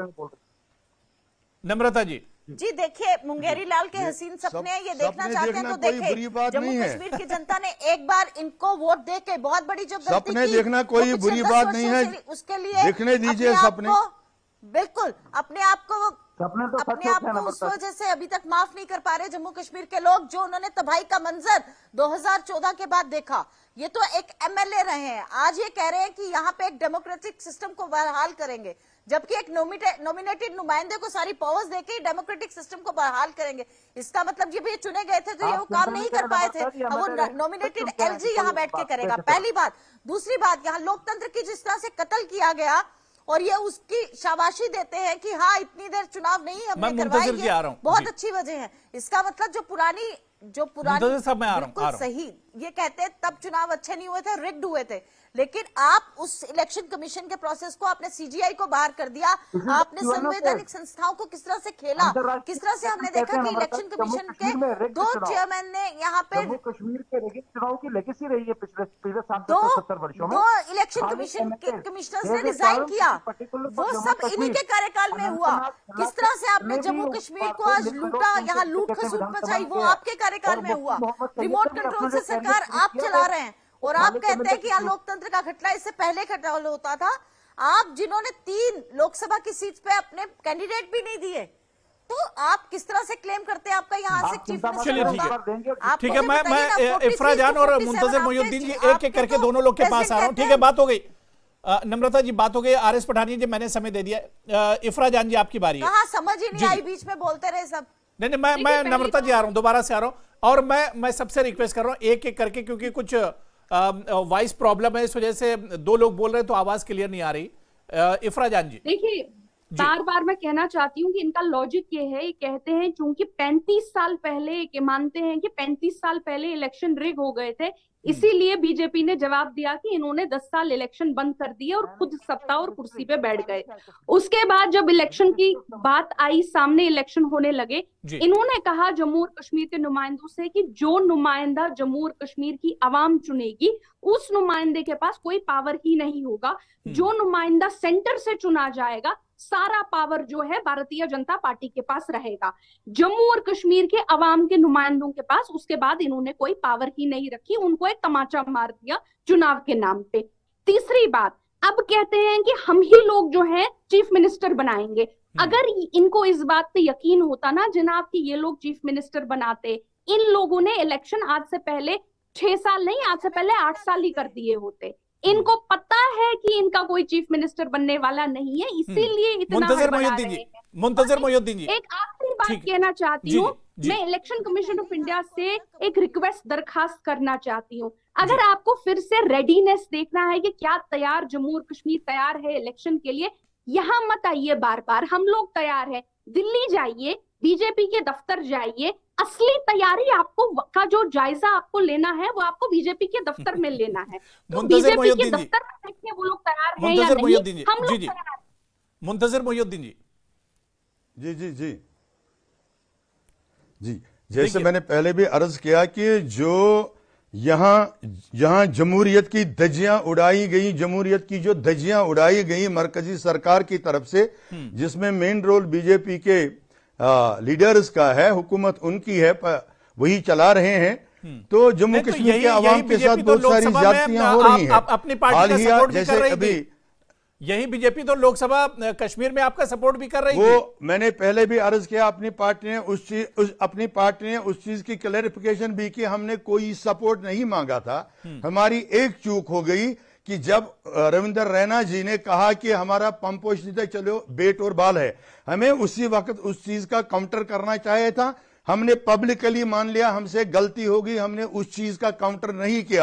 नम्रता जी जी देखिए, मुंगेरी लाल के हसीन सपने ये देखना चाहते हैं तो देखें, जम्मू कश्मीर की जनता ने एक बार इनको वोट दे के बहुत बड़ी जो गलती सपने की, देखना कोई बुरी बात नहीं है, उसके लिए देखने दीजिए सपने। बिल्कुल अपने आप को सपने तो अपने आप को उस वजह से अभी तक माफ नहीं कर पा रहे जम्मू कश्मीर के लोग, जो उन्होंने तबाही का मंजर दो हज़ार चौदह के बाद देखा। ये तो एक एमएलए रहे हैं, आज ये कह रहे हैं कि यहाँ पे एक डेमोक्रेटिक सिस्टम को बहाल करेंगे, जबकि एक नॉमिनेटेड नुमाइंदे को सारी पावर्स देके डेमोक्रेटिक सिस्टम को बहाल करेंगे। इसका मतलब ये भी चुने गए थे तो ये वो काम नहीं कर पाए थे, अब वो नॉमिनेटेड एलजी यहाँ बैठ के करेगा। पहली बात। दूसरी बात, यहाँ लोकतंत्र की जिस तरह से कत्ल किया गया और ये उसकी शाबाशी देते हैं कि हाँ इतनी देर चुनाव नहीं हमने करवाई, ये बहुत अच्छी वजह है। इसका मतलब जो पुरानी जो पुरानी सब में आ रहा बिल्कुल सही, ये कहते हैं तब चुनाव अच्छे नहीं हुए थे, रिग्ड हुए थे, लेकिन आप उस इलेक्शन कमीशन के प्रोसेस को आपने सीजीआई को बाहर कर दिया, आपने संवैधानिक संस्थाओं को किस तरह से खेला, किस तरह से हमने देखा कि इलेक्शन कमीशन के दो चेयरमैन ने यहाँ पे कश्मीर के चुनाव की लेगेसी रही है पिछले पिछले दो सत्तर वर्षों में। दो इलेक्शन कमीशन के कमिश्नर्स ने रिजाइन किया, वो सब इन्हीं के कार्यकाल में हुआ। किस तरह से आपने जम्मू कश्मीर को आज लूटा, यहाँ लूट खसूट मचाई, वो आपके कार्यकाल में हुआ। रिमोट कंट्रोल से सरकार आप चला रहे हैं और आप कहते हैं कि यहाँ लोकतंत्र का खतरा इससे पहले खतरा होता था। आप जिन्होंने तीन लोकसभा की सीट पे अपने कैंडिडेट भी नहीं दिए, तो आप किस तरह से क्लेम करते हैं आपका यहाँ से चीफ मिनिस्टर होगा? ठीक है, मैं मैं इफराजान और मुंतजर मोइनुद्दीन जी एक एक करके दोनों लोग के पास आ रहा हूँ। ठीक है, बात हो गई। नम्रता जी बात हो गई, आर एस पठानिया जी मैंने समय दे दिया। इफराजान जी आपकी बारी है। कहाँ समझ ही नहीं आई, बीच में बोलते रहे सब। नहीं नहीं, मैं मैं नम्रता जी आ रहा हूँ, दोबारा से आ रहा हूँ, और मैं मैं सबसे रिक्वेस्ट कर रहा हूँ एक एक करके, क्योंकि कुछ वॉइस प्रॉब्लम है, इस वजह से दो लोग बोल रहे हैं तो आवाज क्लियर नहीं आ रही। इफराजान जी देखिए, बार बार मैं कहना चाहती हूँ कि इनका लॉजिक ये है, ये कहते हैं चूंकि पैंतीस साल पहले के मानते हैं कि पैंतीस साल पहले इलेक्शन रिग हो गए थे, इसीलिए बीजेपी ने जवाब दिया कि इन्होंने दस साल इलेक्शन बंद कर दिए और खुद सत्ता और कुर्सी पे बैठ गए। उसके बाद जब इलेक्शन की बात आई, सामने इलेक्शन होने लगे, इन्होंने कहा जम्मू और कश्मीर के नुमाइंदों से कि जो नुमाइंदा जम्मू और कश्मीर की आवाम चुनेगी उस नुमाइंदे के पास कोई पावर ही नहीं होगा, जो नुमाइंदा सेंटर से चुना जाएगा सारा पावर जो है भारतीय जनता पार्टी के पास रहेगा, जम्मू और कश्मीर के अवाम के नुमाइंदों के पास उसके बाद इन्होंने कोई पावर ही नहीं रखी, उनको एक तमाचा मार दिया चुनाव के नाम पे। तीसरी बात, अब कहते हैं कि हम ही लोग जो है चीफ मिनिस्टर बनाएंगे। अगर इनको इस बात पे यकीन होता ना जनाब कि ये लोग चीफ मिनिस्टर बनाते, इन लोगों ने इलेक्शन आज से पहले छह साल नहीं, आज से पहले आठ साल ही कर दिए होते। इनको पता है कि इनका कोई चीफ मिनिस्टर बनने वाला नहीं है, इसीलिए इतना मुंतजर मोइनुद्दीन जी, मुंतजर मोइनुद्दीन जी एक आखिरी बात कहना चाहती हूँ, मैं इलेक्शन कमीशन ऑफ इंडिया से एक रिक्वेस्ट दरखास्त करना चाहती हूँ। अगर आपको फिर से रेडीनेस देखना है कि क्या तैयार जम्मू और कश्मीर तैयार है इलेक्शन के लिए, यहाँ मत आइए बार बार, हम लोग तैयार है। दिल्ली जाइए, बीजेपी के दफ्तर जाइए, असली तैयारी आपको का जो जायजा आपको लेना है वो आपको बीजेपी के दफ्तर में लेना है। तो बीजेपी के दफ्तर में देखिए वो लोग तैयार हैं या नहीं, हम लोग तैयार हैं। मुंतजर मोइनुद्दीन जी जी जी जी जी जैसे मैंने पहले भी अर्ज किया कि जो यहाँ यहाँ जमहूरियत की धज्जियां उड़ाई गई, जमहूरियत की जो धज्जियां उड़ाई गई मरकजी सरकार की तरफ से, जिसमें मेन रोल बीजेपी के आ, लीडर्स का है, हुकूमत उनकी है, वही चला रहे हैं, तो जम्मू कश्मीर के आवाम के साथ बहुत सारी ज्यादतियां हो रही हैं। अपनी पार्टी का सपोर्ट भी कर रही थी, यही बीजेपी तो लोकसभा कश्मीर में आपका सपोर्ट भी कर रही वो थी। मैंने पहले भी अर्ज किया, अपनी पार्टी ने उस चीज उस अपनी पार्टी ने उस चीज की क्लैरिफिकेशन भी की, हमने कोई सपोर्ट नहीं मांगा था। हमारी एक चूक हो गई कि जब रविंदर रैना जी ने कहा कि हमारा पंपोश चलो बेट और बाल है, हमें उसी वक्त उस चीज का काउंटर करना चाहिए था। हमने पब्लिकली मान लिया हमसे गलती होगी, हमने उस चीज का काउंटर नहीं किया,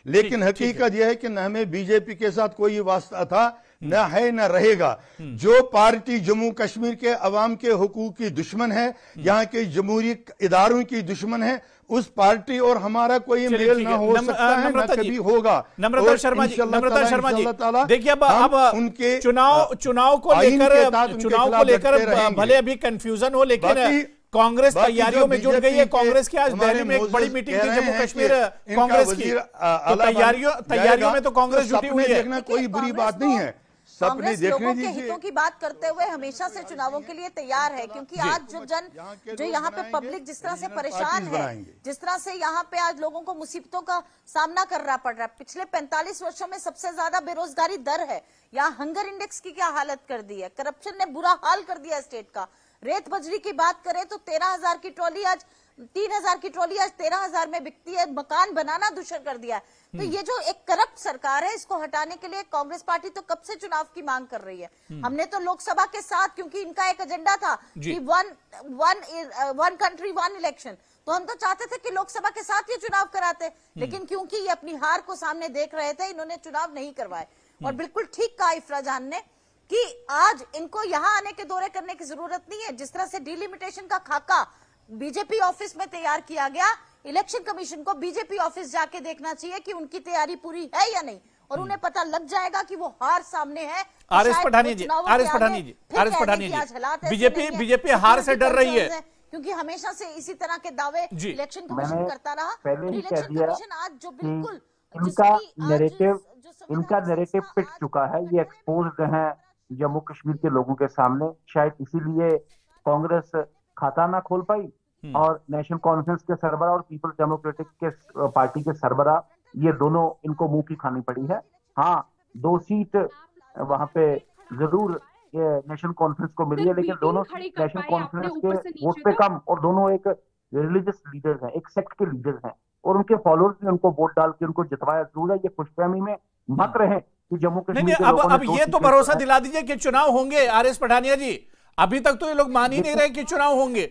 लेकिन हकीकत यह है कि न हमें बीजेपी के साथ कोई वास्ता था, न है न रहेगा। जो पार्टी जम्मू कश्मीर के अवाम के हुकूक की दुश्मन है, यहाँ के जमहूरी इदारों की दुश्मन है, उस पार्टी और हमारा कोई मेल ना हो सकता है, न कभी होगा। नम्रता शर्मा जी, नम्रता शर्मा जी, देखिए अब अब उनके चुनाव चुनाव को लेकर चुनाव को लेकर भले अभी कंफ्यूजन हो, लेकिन कांग्रेस तैयारियों में जुट गई है। कांग्रेस की आज दिल्ली में एक बड़ी मीटिंग थी जम्मू कश्मीर कांग्रेस की, तो तैयारियों तैयारियों में तो कांग्रेस जुटी हुई है। देखना कोई बुरी बात नहीं है, सपने देखने दीजिए। हितों की बात करते हुए हमेशा से चुनावों के लिए तैयार है, क्योंकि आज जो जन जो यहाँ पे पब्लिक जिस तरह से परेशान है, जिस तरह से यहाँ पे आज लोगों को मुसीबतों का सामना करना पड़ रहा है। पिछले पैंतालीस वर्षों में सबसे ज्यादा बेरोजगारी दर है। यहाँ हंगर इंडेक्स की क्या हालत कर दी है, करप्शन ने बुरा हाल कर दिया स्टेट का। रेत बजरी की बात करें तो तेरह हजार की ट्रॉली आज तीन हजार की ट्रॉली आज तेरह हजार में बिकती है। मकान बनाना दुष्कर कर दिया है। तो ये जो एक करप्ट सरकार है, इसको हटाने के लिए कांग्रेस पार्टी तो कब से चुनाव की मांग कर रही है। हमने तो लोकसभा के साथ, क्योंकि इनका एक एजेंडा था कि one one one country one election, तो हम तो चाहते थे कि लोकसभा के साथ ये चुनाव कराते, लेकिन क्योंकि ये अपनी हार को सामने देख रहे थे, इन्होंने चुनाव नहीं करवाए। और बिल्कुल ठीक कहा इफ्रा जान ने कि आज इनको यहाँ आने के दौरे करने की जरूरत नहीं है। जिस तरह से डिलिमिटेशन का खाका बीजेपी ऑफिस में तैयार किया गया, इलेक्शन कमीशन को बीजेपी ऑफिस जाके देखना चाहिए कि उनकी तैयारी पूरी है या नहीं, और उन्हें पता लग जाएगा कि वो हार सामने है। R S Pathania ji, R S Pathania ji, R S Pathania ji, BJP BJP हार से डर रही है, क्योंकि हमेशा से इसी तरह के दावे इलेक्शन कमीशन करता रहा। पहले ही कह इलेक्शन दिया कमीशन आज जो बिल्कुल इनका नैरेटिव इनका नैरेटिव पिट चुका है, ये एक्सपोज्ड है जम्मू कश्मीर के लोगों के सामने। शायद इसीलिए कांग्रेस खाता ना खोल पाई, और नेशनल कॉन्फ्रेंस के सरबराह और पीपल्स डेमोक्रेटिक के पार्टी के सरबराह, ये दोनों इनको मुंह की खानी पड़ी है। हाँ, दो सीट वहां पे जरूर ये नेशनल कॉन्फ्रेंस को मिली है, लेकिन दोनों नेशनल कॉन्फ्रेंस के वोट पे कम, और दोनों एक रिलीजियस लीडर्स हैं, एक सेक्ट के लीडर्स हैं, और उनके फॉलोअर्स ने उनको वोट डाल के उनको जितवाया जरूर है। ये खुशफहमी में मत रहे कि जम्मू कश्मीर के अब अब ये तो भरोसा दिला दीजिए कि चुनाव होंगे। आर एस पठानिया जी, अभी तक तो ये लोग मान ही नहीं रहे कि चुनाव होंगे।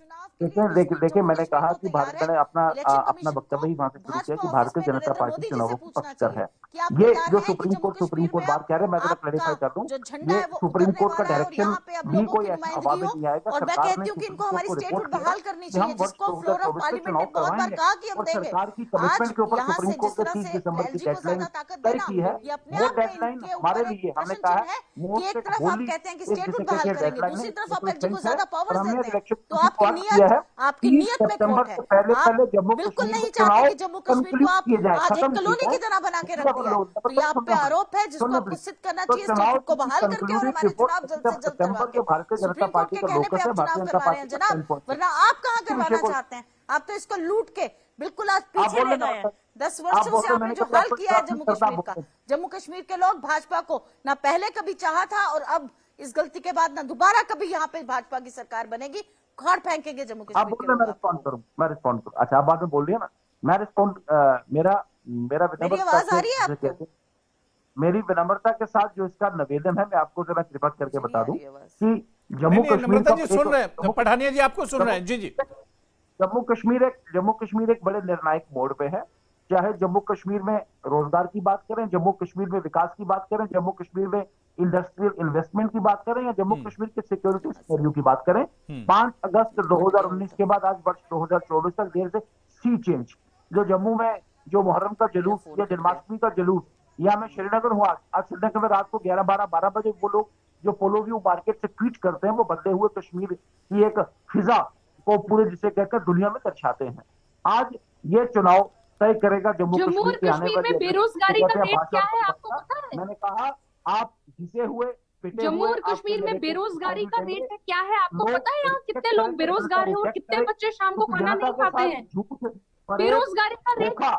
देखिए देखिए मैंने कहा कि भारत ने अपना अपना वक्तव्य ही वहां से शुरू किया कि भारतीय जनता पार्टी चुनावों को पक्षकर है। ये जो सुप्रीम कोर्ट सुप्रीम कोर्ट बात कह रहे हैं, मैं जरा क्लैरिफाई कर दूं, ये सुप्रीम कोर्ट का डायरेक्शन भी कोई ऐसा हवा में नहीं आएगा। और मैं कहती हूँ कि इनको हमारी स्टेटहुड बहाल करनी चाहिए, जिसको फ्लोर ऑफ पार्लियामेंट ने बहुत बार कहा कि हम देंगे। सरकार की कमिटमेंट के ऊपर सुप्रीम कोर्ट ने तीस दिसंबर की डेडलाइन तय की है। वो डेडलाइन हमारे लिए, हमने कहा है एक तरफ आप कहते हैं कि स्टेटहुड बहाल करेंगे, दूसरी तरफ आप एलजी को ज्यादा पावर्स देते हैं। तो आपकी नियत आपकी नियत में खोट है। पहले पहले जम्मू बिल्कुल नहीं चाहते कि जम्मू कश्मीर को आप आज एक कॉलोनी की तरह बना के रख दिया। तो ये आप पे आरोप है, जिसको आपको सिद्ध करना चाहिए, स्टेटहुड को बहाल करके और हमारे चुनाव जल्द से जल्द करवा के। भारतीय जनता पार्टी का लोकस है, भारतीय जनता पार्टी जनाब, वरना आप कहाँ करवाना चाहते हैं? आप तो इसको लूट के बिल्कुल आज पीछे ले गए हैं। दस वर्षों से आपने जो हाल किया है जम्मू कश्मीर का, जम्मू कश्मीर के लोग भाजपा को ना पहले कभी चाहा था, और अब इस गलती के बाद ना दोबारा कभी यहाँ पे भाजपा की सरकार बनेगी। खाड़ फेंकेंगे जम्मू कश्मीर। आप बोल रहे, मैं रिस्पॉन्ड करूं, मैं रिस्पॉन्ड करूं। अच्छा, आप बाद में बोल रही है ना, मैं रिस्पॉन्ड, मेरा मेरा मेरी आवाज आ रही है आपको? मेरी विनम्रता के साथ जो इसका निवेदन है, मैं आपको जरा कृपा करके बता दूं कि जम्मू कश्मीर का जी सुन रहे हैं, पठानिया जी आपको सुन रहे हैं। जी जी, जम्मू कश्मीर एक जम्मू कश्मीर एक बड़े निर्णायक मोड़ पे है। चाहे जम्मू कश्मीर में रोजगार की बात करें, जम्मू कश्मीर में विकास की बात करें, जम्मू कश्मीर में इंडस्ट्रियल इन्वेस्टमेंट की बात करें, या जम्मू कश्मीर के सिक्योरिटी सिनेरियो की बात करें, पांच अगस्त दो हजार उन्नीस के बाद आज वर्ष दो हजार चौबीस तक देर से सी चेंज। जो जम्मू में जो मुहर्रम का जुलूस या जन्माष्टमी का जुलूस, या मैं श्रीनगर हुआ, आज श्रीनगर में रात को ग्यारह बारह बारह बजे वो लोग जो पोलो व्यू मार्केट से ट्वीट करते हैं, वो बदले हुए कश्मीर की एक फिजा को पूरे जिसे कहकर दुनिया में दर्शाते हैं। आज ये चुनाव तय करेगा जम्मू कश्मीर के आने वाले बेरोजगारी का रेट क्या है, आपको पता है? मैंने कहा आप घिसे हुए जम्मू और कश्मीर में बेरोजगारी का रेट है क्या है, आपको पता है? यहाँ कितने लोग बेरोजगार हैं और कितने बच्चे शाम को खाना नहीं खाते हैं? बेरोजगारी का रेट क्या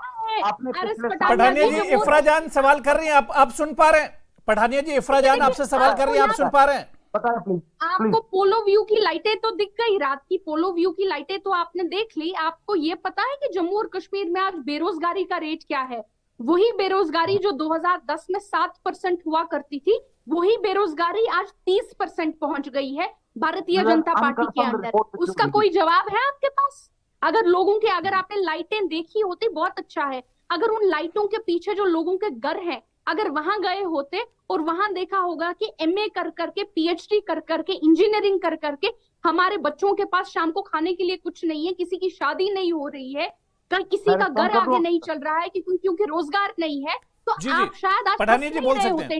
है? पठानिया जी, इफ्रा जान सवाल कर रही हैं, आप आप सुन पा रहे हैं? पठानिया जी, इफ्रा जान आपसे सवाल कर रही हैं, आप सुन पा रहे हैं? आपको पोलो व्यू की लाइटें तो दिख गई, रात की पोलो व्यू की लाइटें तो आपने देख ली। आपको ये पता है कि जम्मू और कश्मीर में आज बेरोजगारी का रेट क्या है? वही बेरोजगारी जो दो हज़ार दस में सात परसेंट हुआ करती थी, वही बेरोजगारी आज तीस परसेंट पहुंच गई है भारतीय जनता पार्टी के अंदर। उसका कोई जवाब है आपके पास? अगर लोगों के अगर आपने लाइटें देखी होती बहुत अच्छा है। अगर उन लाइटों के पीछे जो लोगों के घर हैं, अगर वहां गए होते और वहां देखा होगा कि एमए कर करके, पीएचडी कर करके, इंजीनियरिंग कर करके हमारे बच्चों के पास शाम को खाने के लिए कुछ नहीं है, किसी की शादी नहीं हो रही है, किसी का घर आगे नहीं चल रहा है क्योंकि क्योंकि रोजगार नहीं है, तो जी, आप जी, शायद आज पठानिया जी बोल सकते हैं।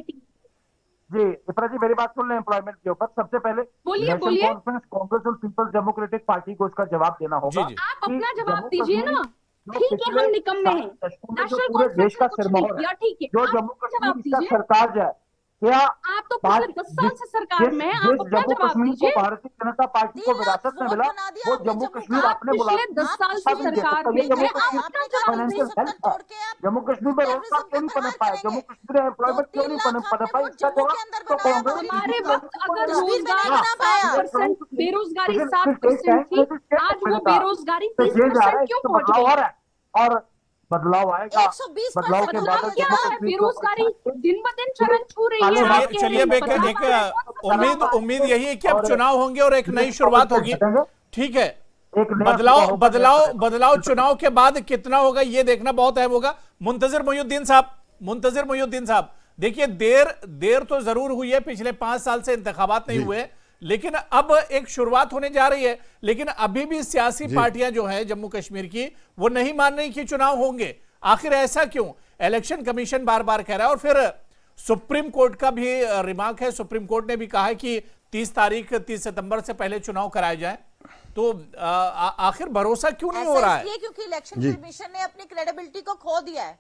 जी इफ्रा जी, मेरी बात सुन लें एम्प्लॉयमेंट के ऊपर। सबसे पहले बोलिए बोलिए, कॉन्फ्रेंस कांग्रेस और पीपल्स डेमोक्रेटिक पार्टी को उसका जवाब देना होगा। जी, जी। आप अपना जवाब दीजिए ना। ठीक है, हम निकम्मे हैं, नेशनल पूरे देश का कॉन्फ्रेंस सिरमौर है, ठीक है, जो आप जम्मू जवाब कश्मीर इसका दीजिए। सरकार जो है, क्या आप तो पिछले दस साल से सरकार में हैं, आप अपना जम्मू जवाब कश्मीर को दीजिए। भारतीय जनता पार्टी को विरासत में मिला, वो जम्मू कश्मीर आपने बुला पिछले दस साल से सरकार में जम्मू है, आप कश्मीर अपना जवाब फाइनेंशियल दीजिए। हेल्थ था, जम्मू कश्मीर में रोजगार क्यों नहीं बन पाया, जम्मू कश्मीर में एम्प्लॉयमेंट क्यों नहीं बन पाया, इसका जवाब तो कांग्रेस हमारे वक्त अगर रोजगार सात परसेंट, बेरोजगारी सात परसेंट थी, आज वो बेरोजगारी तीस परसेंट क्यों पहुंच गई? और बदलाव आएगा, बदलाव के बाद क्या है? बेरोजगारी दिन ब दिन चरण छू रही है। आप कह चलिए रहे बेक हैं एक उम्मीद उम्मीद यही है कि अब चुनाव होंगे और एक नई शुरुआत होगी। ठीक है, बदलाव बदलाव बदलाव चुनाव के बाद कितना होगा ये देखना बहुत अहम होगा। मुंतजिर मोइनुद्दीन साहब, मुंतजिर मोइनुद्दीन साहब, देखिए देर देर तो जरूर हुई है, पिछले पांच साल से इंतखाबात नहीं हुए, लेकिन अब एक शुरुआत होने जा रही है, लेकिन अभी भी सियासी पार्टियां जो है जम्मू कश्मीर की वो नहीं मान रही कि चुनाव होंगे। आखिर ऐसा क्यों? इलेक्शन कमीशन बार बार कह रहा है और फिर सुप्रीम कोर्ट का भी रिमार्क है, सुप्रीम कोर्ट ने भी कहा है कि तीस तारीख तीस सितंबर से पहले चुनाव कराए जाए, तो आखिर भरोसा क्यों नहीं हो रहा है? क्योंकि इलेक्शन कमीशन ने अपनी क्रेडिबिलिटी को खो दिया है।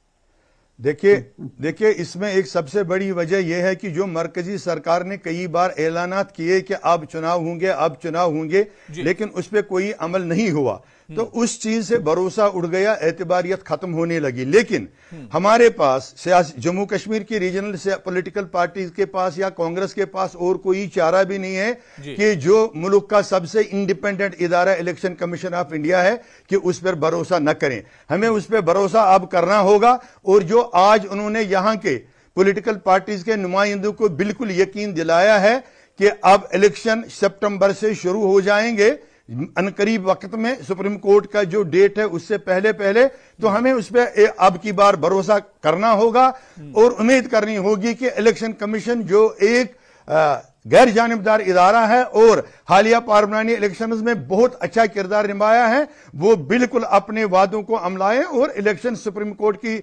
देखिए देखिए इसमें एक सबसे बड़ी वजह यह है कि जो मरकजी सरकार ने कई बार ऐलानात किए कि अब चुनाव होंगे अब चुनाव होंगे, लेकिन उस पर कोई अमल नहीं हुआ, तो उस चीज से भरोसा उड़ गया, एतबारियत खत्म होने लगी। लेकिन हमारे पास सियासी जम्मू कश्मीर की रीजनल से पॉलिटिकल पार्टीज के पास या कांग्रेस के पास और कोई चारा भी नहीं है कि जो मुल्क का सबसे इंडिपेंडेंट इदारा इलेक्शन कमीशन ऑफ इंडिया है कि उस पर भरोसा न करें। हमें उस पर भरोसा अब करना होगा, और जो आज उन्होंने यहां के पॉलिटिकल पार्टीज के नुमाइंदों को बिल्कुल यकीन दिलाया है कि अब इलेक्शन सितंबर से शुरू हो जाएंगे अनकरीब वक्त में, सुप्रीम कोर्ट का जो डेट है उससे पहले पहले, तो हमें उस पर अब की बार भरोसा करना होगा और उम्मीद करनी होगी कि इलेक्शन कमीशन जो एक गैर जानिबदार इदारा है और हालिया पार्लियामानी इलेक्शंस में बहुत अच्छा किरदार निभाया है, वो बिल्कुल अपने वादों को अमलाएं और इलेक्शन सुप्रीम कोर्ट की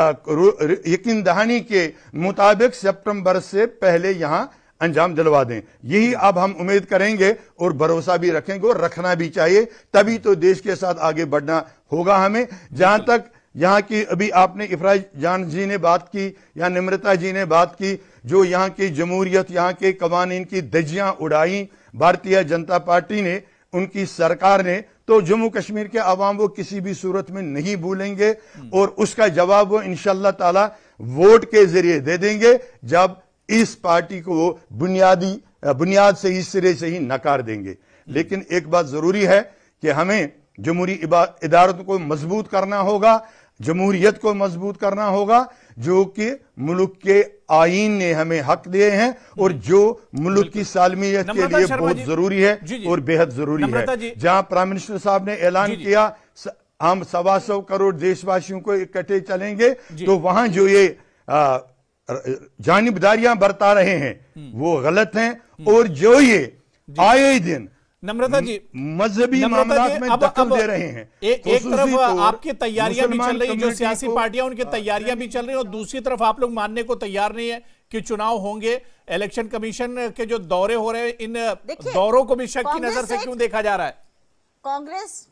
यकीन दहानी के मुताबिक सितंबर से पहले यहां अंजाम दिलवा दें। यही अब हम उम्मीद करेंगे और भरोसा भी रखेंगे और रखना भी चाहिए, तभी तो देश के साथ आगे बढ़ना होगा हमें। जहां तक यहाँ की अभी आपने इफ्रा जान जी ने बात की या निम्रता जी ने बात की, जो यहाँ की जमहूरियत, यहाँ के कवानीन की धज्जियां उड़ाई भारतीय जनता पार्टी ने, उनकी सरकार ने, तो जम्मू कश्मीर के अवाम वो किसी भी सूरत में नहीं भूलेंगे और उसका जवाब वो इंशाअल्लाह ताला वोट के जरिए दे देंगे, जब इस पार्टी को वो बुनियादी बुनियाद से ही सिरे से ही नकार देंगे। लेकिन एक बात जरूरी है कि हमें जमहूरी इदारतों को मजबूत करना होगा, जमहूरियत को मजबूत करना होगा, जो कि मुल्क के आईन ने हमें हक दिए हैं और जो मुल्क की सालमियत के लिए बहुत जरूरी है जी जी। और बेहद जरूरी है। जहां प्राइम मिनिस्टर साहब ने ऐलान किया हम सवा सौ करोड़ देशवासियों को इकट्ठे चलेंगे, तो वहां जो ये आ, जानिबदारियां बरता रहे हैं वो गलत हैं, और जो ये आए दिन नम्रता जी मजहबी मामलात में दखल दे रहे हैं। एक, एक तरफ आपकी तैयारियां भी चल रही, जो सियासी पार्टियां उनकी तैयारियां भी चल रही हैं, और दूसरी तरफ आप लोग मानने को तैयार नहीं है कि चुनाव होंगे। इलेक्शन कमीशन के जो दौरे हो रहे हैं, इन दौरों को भी शक की नजर से क्यों देखा जा रहा है? कांग्रेस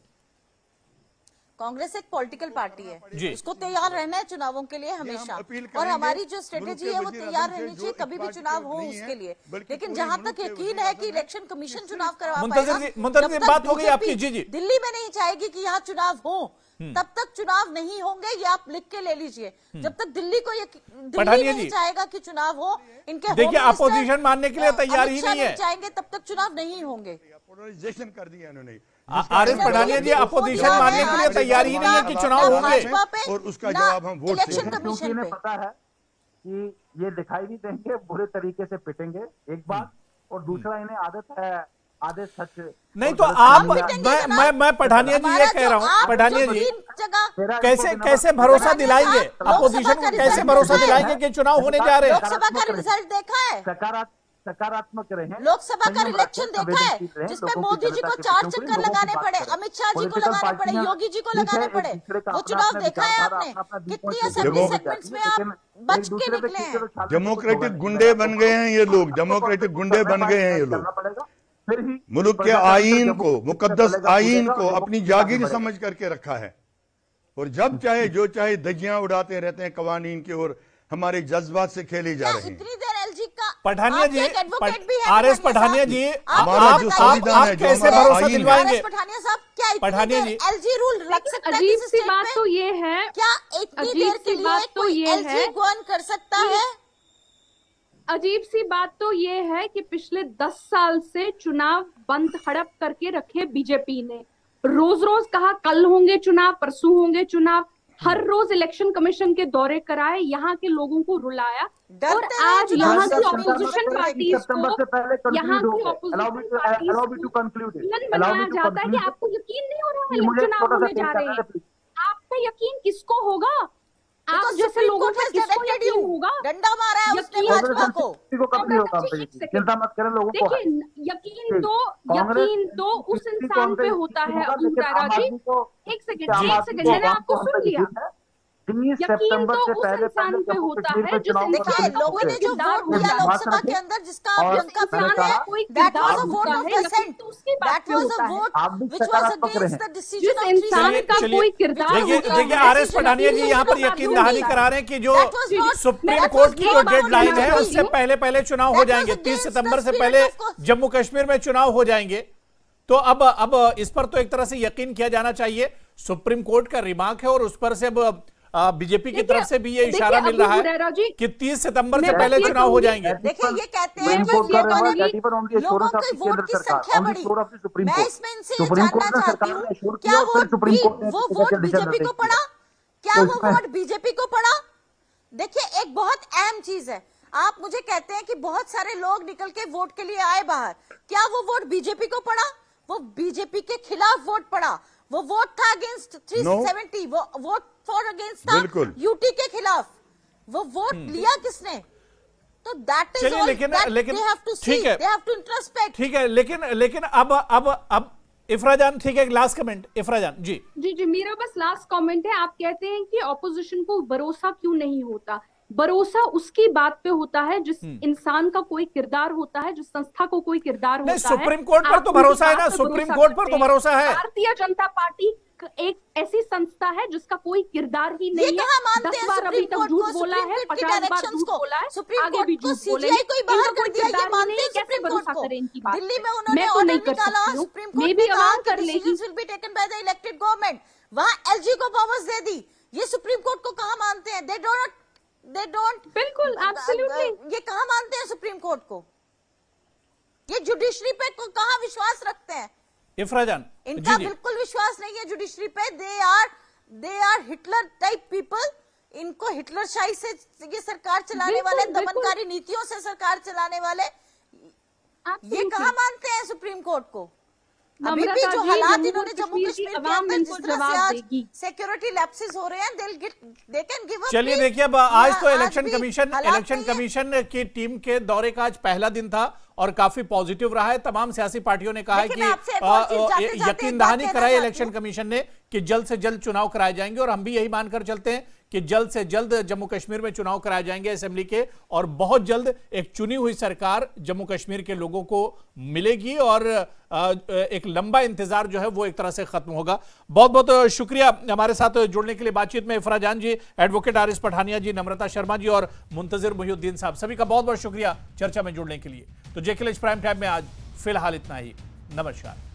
कांग्रेस एक पॉलिटिकल पार्टी है, उसको तैयार रहना है चुनावों के लिए हमेशा, और हमारी जो स्ट्रेटेजी है वो तैयार रहनी चाहिए, कभी भी चुनाव हो उसके लिए। लेकिन जहां तक यकीन है कि इलेक्शन कमीशन चुनाव करवा पाएगा, बात हो गई आपकी जी जी दिल्ली में नहीं चाहेगी कि यहाँ चुनाव हो, तब तक चुनाव नहीं होंगे, ये आप लिख के ले लीजिए। जब तक दिल्ली को दिल्ली नहीं चाहेगा कि चुनाव हो, इनके देखिए अपोजिशन मानने के लिए तैयार ही नहीं है, चाहेंगे तब तक चुनाव नहीं होंगे। कर दिया इन्होंने। R S Pathania ji opposition मानने के लिए तैयार ही नहीं है कि चुनाव होंगे, और उसका जवाब हम वोट से क्योंकि इन्हें पता है कि ये दिखाई नहीं देंगे, बुरे तरीके से पिटेंगे, एक बात, और दूसरा इन्हें आदत है आधे सच नहीं तो आप मैं मैं मैं पठानिया जी ये कह रहा हूँ, पठानिया जी कैसे कैसे भरोसा दिलाएंगे अपोजिशन को, कैसे भरोसा दिलाएंगे कि चुनाव होने जा रहे हैं? लोकसभा का रिजल्ट देखा है, सकारात्मक सकारात्मक रहे। लोकसभा का इलेक्शन देखा है जिसमें मोदी जी को चार चक्कर लगाने पड़े, अमित शाह जी को लगाने पड़े, योगी जी को लगाने पड़े। वो चुनाव देखा है आपने? कितनी असेंबली सेगमेंट्स में आप बच के निकले हैं। डेमोक्रेटिक गुंडे बन गए हैं ये लोग, डेमोक्रेटिक गुंडे बन गए हैं ये लोग। मुल्क के आईन को, मुकद्दस आईन को अपनी जागीर समझ करके रखा है और जब चाहे जो चाहे धज्जियां उड़ाते रहते हैं कवानीन की ओर, हमारे जज्बात से खेले जा रहे हैं। इतनी देर एलजी का पठानिया जी, आर एस पठानिया जी, हमारा आप जो आप संविधान है, आप जो कैसे हमारा भरोसा आईन है। दिलवाएंगे? पठानिया साहब क्या पठानिया जी, एलजी रूल रख सकता है? अजीब किसी सी स्टेट बात में? तो ये है, क्या इतनी अजीब देर के सी लिए बात तो कोई ये एलजी है गवर्न कर सकता है? अजीब सी बात तो ये है कि पिछले दस साल से चुनाव बंद हड़प करके रखे बीजेपी ने। रोज रोज कहा कल होंगे चुनाव, परसों होंगे चुनाव, हर रोज इलेक्शन कमीशन के दौरे कराए, यहाँ के लोगों को रुलाया और आज यहाँ की ऑपोजिशन पार्टीज को यहाँ की ऑपोजिशन पार्टीज को विलन बनाया जाता है कि आपको यकीन नहीं हो रहा है चुनाव होने जा रहे हैं। आपका यकीन किसको होगा? आप जैसे लोगों को किसको यकीन होगा? डंडा मारा है उसने भाजपा को। चिंता मत करें लोगों को। देखिए, यकीन तो यकीन तो उस इंसान पे होता है अबूहरेरा जी। एक सेकंड एक सेकंड मैंने आपको सुन लिया। यकीन तो उस इंसान पे होता है जिस देखिए, लोगों ने जो वोट दिया लोकसभा के अंदर, जिसका आप जनता प्लान है, कोई that was a किरदार vote of होता है, dissent. यकीन तो उसकी बात That पे was होता a है। vote which was against the decision जिस of three इंसान seventy. का कोई किरदार देखिए होता देखिए है, आर एस पठानिया जी यहाँ पर यकीन दहानी करा रहे हैं कि जो That was not- supreme that court was की not जो about डेडलाइन है democracy. उससे पहले पहले चुनाव हो That was जाएंगे, तीस against सितंबर the से spirit पहले of course. जम्मू कश्मीर में चुनाव हो जाएंगे। तो अब अब इस पर तो एक तरह से यकीन किया जाना चाहिए। सुप्रीम कोर्ट का रिमार्क है और उस पर से अब बीजेपी की तरफ से भी ये इशारा मिल रहा है कि तीस सितंबर से पहले चुनाव हो जाएंगे। देखिए, ये कहते हैं लोगों की वोट की संख्या बढ़ी। मैं इसमें इनसे ये जानना चाहती हूँ, क्या वो वो वोट बीजेपी को पड़ा? क्या वो वोट बीजेपी को पड़ा? देखिए, एक बहुत अहम चीज है। आप मुझे कहते हैं कि बहुत सारे लोग निकल के वोट के लिए आए बाहर, क्या वो वोट बीजेपी को पड़ा? वो बीजेपी के खिलाफ वोट पड़ा। वो वोट था अगेंस्ट थ्री सेवेंटी, वो वोट फॉर अगेंस्ट था यूटी के खिलाफ। वो वोट लिया किसने? तो दैट इज ऑल लेकिन लेकिन दे हैव टू सी, ठीक है, दे हैव टू इंट्रोस्पेक्ट। ठीक है, लेकिन लेकिन अब अब अब इफ्रा जान, ठीक है, एक लास्ट कमेंट इफ्रा जान जी। जी जी मेरा बस लास्ट कमेंट है। आप कहते हैं कि ऑपोजिशन को भरोसा क्यों नहीं होता? भरोसा उसकी बात पे होता है जिस इंसान का कोई किरदार होता है, जिस संस्था को कोई किरदार होता है। सुप्रीम कोर्ट पर तो भरोसा है ना, सुप्रीम कोर्ट पर तो भरोसा है। भारतीय जनता पार्टी एक ऐसी संस्था है जिसका कोई किरदार ही नहीं है। दस बार अभी तक झूठ बोला है, पचास बार झूठ बोला है, आगे भी झूठ बोलेंगे। कोई बाहर कर दिया, ये मानते हैं कैसे भरोसा करें इनकी बात? दिल्ली में उन्होंने मैं तो नहीं कर निकाला, सकती हूँ, सुप्रीम मे कोर्ट भी ने कहा अवाम कि कर लेगी। decisions will be taken by the elected government। वहां एलजी को पावर्स दे दी। ये सुप्रीम कोर्ट को कहां मानते हैं? दे डोंट दे डोंट बिल्कुल एब्सोल्युटली ये कहां मानते हैं सुप्रीम कोर्ट को? ये जुडिशरी पे को कहां विश्वास रखते हैं? इफ्रा जान, इनका बिल्कुल विश्वास नहीं है जुडिशरी पे। They are they are Hitler type people. इनको हिटलर शाही से ये सरकार चलाने वाले, दमनकारी नीतियों से सरकार चलाने वाले, ये कहां मानते हैं सुप्रीम कोर्ट को? अभी भी जो हालात इन्होंने जम्मू कश्मीर के अंदर जिस तरह से आज सिक्योरिटी लैप्सेस हो रहे हैं, they they can give up. चलिए देखिए, अब आज तो इलेक्शन कमीशन इलेक्शन कमीशन की टीम के दौरे का आज पहला दिन था और काफी पॉजिटिव रहा है। तमाम सियासी पार्टियों ने कहा है कि यकीन दहानी कराई इलेक्शन कमीशन ने कि जल्द से जल्द चुनाव कराए जाएंगे और हम भी यही मानकर चलते हैं कि जल्द से जल्द जम्मू कश्मीर में चुनाव कराए जाएंगे असेंबली के, और बहुत जल्द एक चुनी हुई सरकार जम्मू कश्मीर के लोगों को मिलेगी और एक लंबा इंतजार जो है वो एक तरह से खत्म होगा। बहुत बहुत शुक्रिया हमारे साथ जुड़ने के लिए। बातचीत में Ifra Jan ji, advocate R S Pathania ji, Namrata Sharma ji और मुंतजिर मुहिउद्दीन साहब, सभी का बहुत बहुत शुक्रिया चर्चा में जुड़ने के लिए। तो जेके प्राइम टाइम में आज फिलहाल इतना ही। नमस्कार।